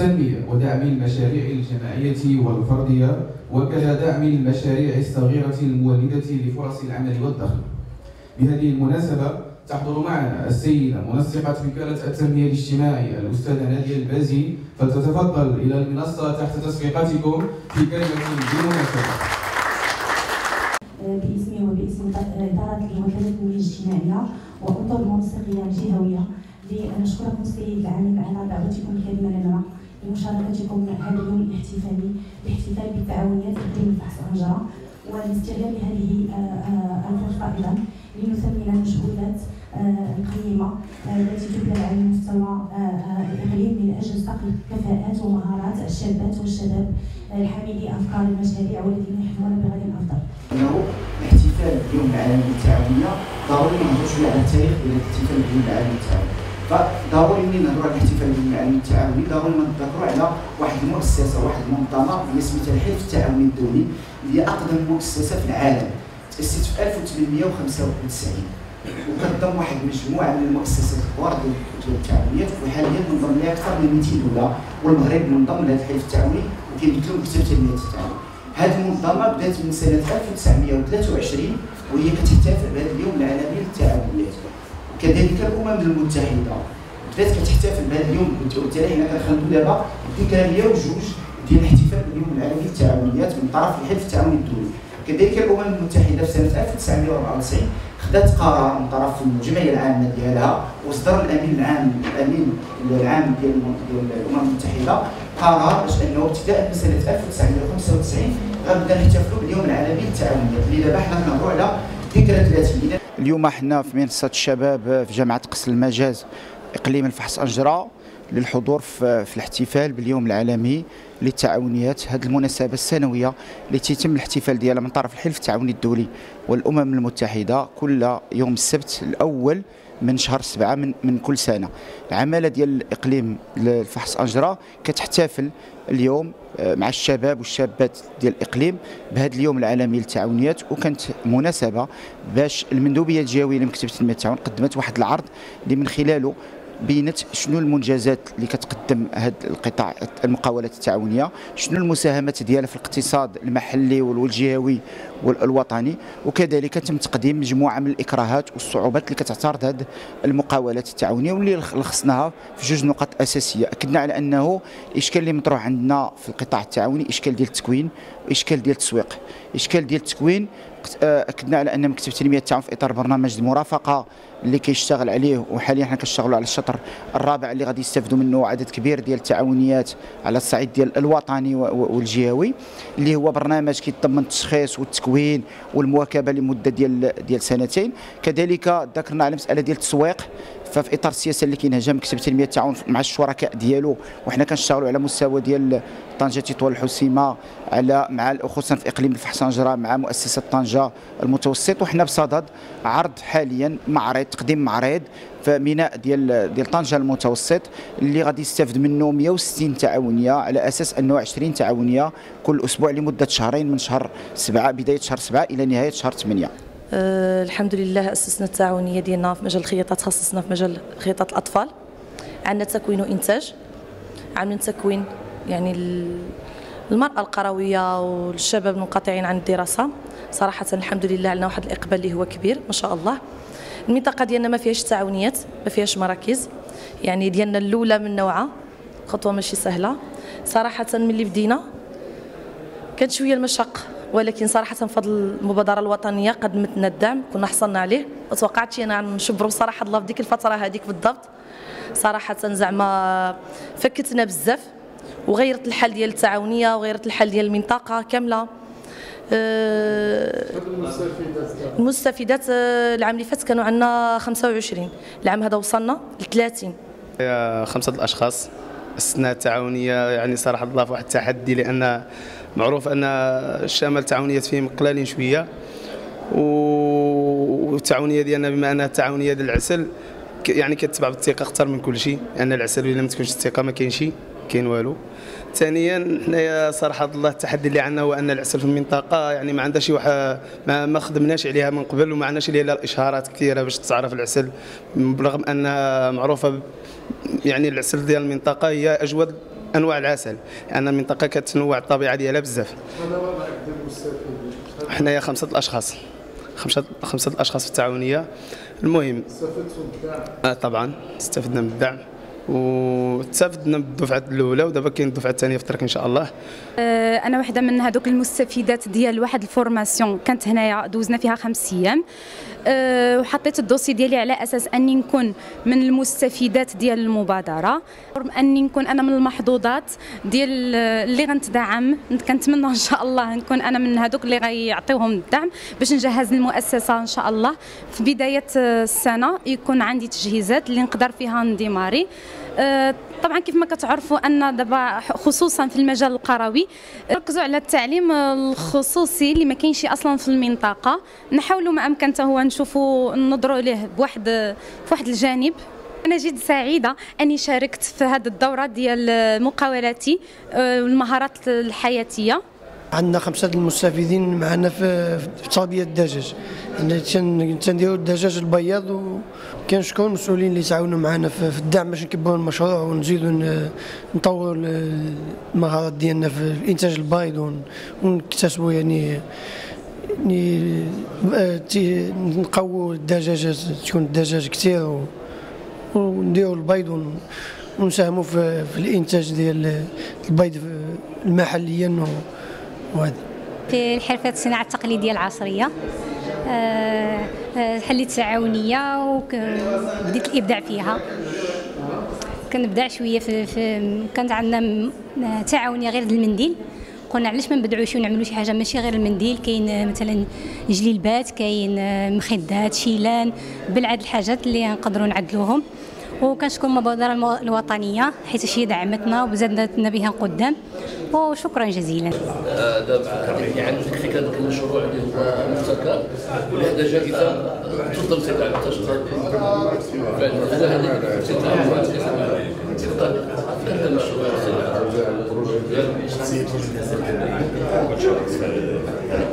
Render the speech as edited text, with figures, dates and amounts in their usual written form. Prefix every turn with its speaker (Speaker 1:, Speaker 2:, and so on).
Speaker 1: تنمية ودعم المشاريع الجماعية والفردية، وكذا دعم المشاريع الصغيرة المولدة لفرص العمل والدخل. بهذه المناسبة تحضر معنا السيدة منسقة وكالة التنمية الاجتماعية الأستاذة نادية البازي، فلتتفضل إلى المنصة تحت تصفيقاتكم في كلمة بالمناسبة.
Speaker 2: باسمي وباسم إدارة وكالة التنمية الاجتماعية وأطر المنسقية الجهوية لنشكركم السيد العامل على دعوتكم الكريمة لنا لمشاركتكم هذا اليوم الاحتفالي بالاحتفال بالتعاونيات إقليم الفحص أنجرة، ولاستغلال هذه الفرصة أيضا لنثمن المجهودات القيمة التي تبذل على مستوى الإقليم من أجل صقل كفاءات ومهارات الشابات والشباب الحاملي أفكار المشاريع والذين يحلمون بغد أفضل.
Speaker 3: إنه الاحتفال باليوم العالمي للتعاونية ضروري نهضروا شوية على التاريخ ديال الاحتفال باليوم العالمي للتعاون. فضروري ملي نهضروا على الاحتفال باليوم العالمي للتعاون ضروري نتذكروا على واحد المؤسسة، واحد المنظمة اللي سميتها الحلف التعاوني الدولي، اللي هي أقدم مؤسسة في العالم. تأسست في 1895 وكتضم واحد المجموعة من المؤسسات الكبار ديال التعاونيات، وحاليا منضم لها أكثر من 200 دولة، والمغرب منضم لهذا الحلف التعاوني وكيمثلوا مكتب تنمية التعاون. هذه المنظمة بدات من سنة 1923 وهي كتحتفل بهذا اليوم العالمي للتعاونيات. وكذلك الأمم المتحدة بدات كتحتفل بهذا اليوم، وبالتالي حنا كنخلدوا دابا الذكرى 102 ديال الاحتفال باليوم العالمي للتعاونيات من طرف الحلف التعاوني الدولي. كذلك الأمم المتحدة في سنة 1994 خدات قرار من طرف الجمعية العامة ديالها، وصدر الأمين العام ديال الأمم المتحدة قرار باش أنه ابتداء من سنة 1995 غنبدا نحتفلوا باليوم العالمي للتعاونيات، اللي دابا حنا كنهضروا على ذكرى 30.
Speaker 4: اليوم حنا في منصة الشباب في جامعة قصر المجاز إقليم الفحص أنجرة للحضور في الاحتفال باليوم العالمي للتعاونيات. هذه المناسبة السنوية اللي تتم الاحتفال ديالها من طرف الحلف التعاوني الدولي والأمم المتحدة كل يوم السبت الأول من شهر 7 من كل سنة. العمالة ديال الإقليم الفحص أنجرة كتحتفل اليوم مع الشباب والشابات ديال الإقليم بهذا اليوم العالمي للتعاونيات، وكانت مناسبة باش المندوبية الجهوية لمكتب تنمية التعاون قدمت واحد العرض اللي من خلاله بينت شنو المنجزات اللي كتقدم هذا القطاع المقاولات التعاونيه، شنو المساهمات ديالها في الاقتصاد المحلي والجهوي والوطني، وكذلك تم تقديم مجموعه من الاكراهات والصعوبات اللي كتعترض هذه المقاولات التعاونيه، واللي لخصناها في جوج نقط اساسيه. اكدنا على انه الاشكال اللي مطروح عندنا في القطاع التعاوني اشكال ديال التكوين واشكال ديال التسويق. اشكال ديال التكوين اكدنا على ان مكتب تنميه التعاون في اطار برنامج المرافقه اللي كيشتغل عليه، وحاليا حنا كنشتغلوا على الشطر الرابع اللي غادي يستافدوا منه عدد كبير ديال التعاونيات على الصعيد ديال الوطني والجهوي، اللي هو برنامج كيتضمن التشخيص والتكوين والمواكبه لمده ديال سنتين. كذلك ذكرنا على مساله ديال التسويق، ففي اطار السياسه اللي كينهجها مكتب تنميه التعاون مع الشركاء ديالو، وحنا كنشتغلوا على مستوى ديال طنجه تطوان الحسيمه مع خصوصا في اقليم الفحص أنجرة مع مؤسسه طنجه المتوسط، وحنا بصدد عرض حاليا تقديم معرض في ميناء ديال طنجه المتوسط اللي غادي يستافد منه 160 تعاونيه، على اساس انه 20 تعاونيه كل اسبوع لمده شهرين من شهر 7 بدايه شهر 7 الى نهايه شهر 8.
Speaker 5: الحمد لله أسسنا التعاونية ديالنا في مجال الخياطة، تخصصنا في مجال خياطة الأطفال. عندنا تكوين وإنتاج، عاملين تكوين يعني المرأة القروية والشباب المنقطعين عن الدراسة. صراحة الحمد لله عندنا واحد الإقبال اللي هو كبير ما شاء الله. المنطقة ديالنا ما فيهاش تعاونيات، ما فيهاش مراكز، يعني ديالنا الأولى من نوعها، خطوة ماشي سهلة صراحة. ملي بدينا كانت شوية المشق، ولكن صراحة بفضل المبادرة الوطنية قدمت لنا الدعم كنا حصلنا عليه، وتوقعتش انا نشبروا صراحة الله في ديك الفترة هذيك بالضبط. صراحة زعما فكتنا بزاف وغيرت الحال ديال التعاونية وغيرت الحال ديال المنطقة كاملة. المستفيدات العام اللي فات كانوا عندنا 25، العام هذا وصلنا ل 30.
Speaker 6: 5 الاشخاص أسسنا التعاونية، يعني صراحة الله في واحد التحدي، لأن معروف أن الشمال التعاونيات فيهم قلالين شوية، والتعاونية ديالنا بما أنها التعاونية ديال العسل يعني كتبع بالثقة أكثر من كل شيء، لأن العسل إلا ما تكونش الثقة ما كاين والو. ثانيا حنايا صراحة الله التحدي اللي عندنا هو أن العسل في المنطقة يعني ما عندها شي واحد ما خدمناش عليها من قبل، وما عندناش ليها الإشهارات كثيرة باش تتعرف العسل، برغم أنها معروفة يعني العسل ديال المنطقة هي أجود انواع العسل، لان المنطقه كتنوع الطبيعه ديالها بزاف. حنايا خمسه الاشخاص في التعاونيه. المهم
Speaker 7: استفدتوا بالدعم؟
Speaker 6: طبعا استفدنا من الدعم، واستفدنا بالدفعه الاولى، ودابا كاين الدفعه الثانيه في الطريق ان شاء الله.
Speaker 8: انا واحده من هذوك المستفيدات ديال واحد الفورماسيون كانت هنايا دوزنا فيها 5 ايام، وحطيت الدوسي ديالي على اساس اني نكون من المستفيدات ديال المبادره، اني نكون انا من المحظوظات ديال اللي غنتدعم. كنتمنى ان شاء الله نكون انا من هذوك اللي غيعطيوهم الدعم باش نجهز المؤسسه ان شاء الله في بدايه السنه، يكون عندي تجهيزات اللي نقدر فيها نديماري. طبعا كيف ما كتعرفوا ان دابا خصوصا في المجال القروي ركزوا على التعليم الخصوصي اللي ما كاينش اصلا في المنطقه، نحاولوا ما امكن هو نشوفوا ننظروا ليه في واحد الجانب. انا جد سعيده اني شاركت في هذه الدوره ديال مقاولاتي والمهارات الحياتيه.
Speaker 9: عندنا 5 المستفيدين معنا في تربيه الدجاج، تنديروا الدجاج البياض، وكاين شكون مسؤولين اللي تعاونوا معنا في الدعم باش نكبروا المشروع ونزيدوا نطوروا المهارات ديالنا في انتاج البيض، ونكتسبوا يعني نقووا الدجاجات، تكون الدجاج كثير، ونديروا البيض ونساهموا في الانتاج ديال البيض محليا.
Speaker 10: في الحرفة الصناعة التقليدية العصرية حليت تعاونية وبديت الإبداع فيها. كنبدع شوية كانت عندنا تعاونية غير المنديل، قلنا علاش ما نبدعوش ونعملوا شي حاجة ماشي غير المنديل. كاين مثلا جليلبات، كاين مخدات، شيلان، بالعاد الحاجات اللي نقدروا نعدلوهم. وكنشكر المبادرة الوطنية حيت هي دعمتنا وزادتنا بها قدام، وشكرا جزيلا.
Speaker 11: دابا يعني فكرة هذا المشروع اللي هو مبتكر ولهذا جائزة تفضل سيدي على التشكر. هذا المشروع